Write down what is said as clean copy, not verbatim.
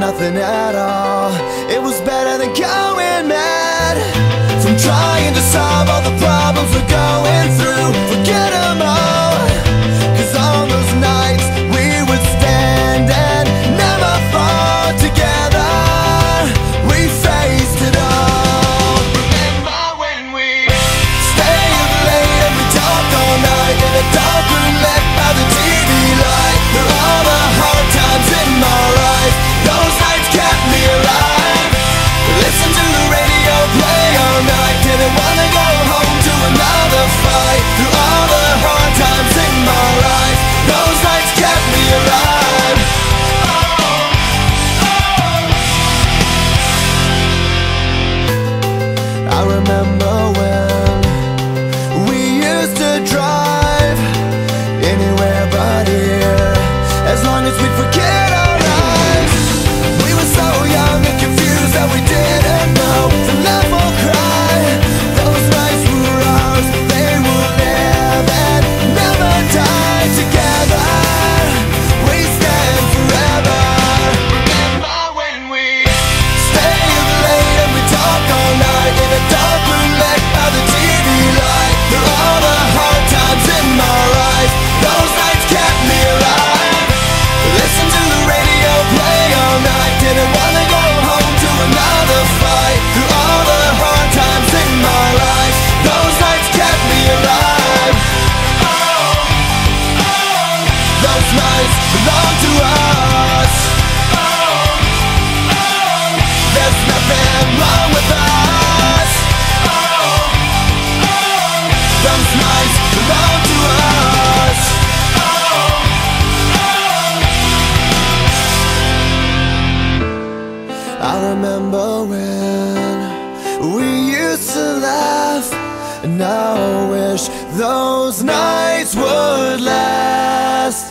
nothing at all. It was better than going mad, from trying to solve all the problems we're going through. Forget them all, 'cause on those nights we would stand and never fall together. We faced it all. Remember when we stayed up late and we talked all night in a dark room lit by the TV light. Through all the hard times in my life, those nights kept me alive. Listen to the radio play all night, didn't wanna go home to another fight. Through all the hard times in my life, those nights kept me alive. I remember when we used to drive anywhere but here, as long as we'd forget our lives. We were so young and confused that we didn't know to laugh or cry. Those nights were ours, they will live and never die. Together we stand forever. Remember when we stayed up late and we talked all night in a dark room lit by the TV light. Through all the hard times in my life, those nights kept me alive. Listen to the radio play all night, didn't wanna go home to another fight. Through all the hard times in my life, those nights kept me alive. Those nights belong to us. There's nothing wrong with us. Those nights belong to us. I remember when we used to laugh, and now I wish those nights would last.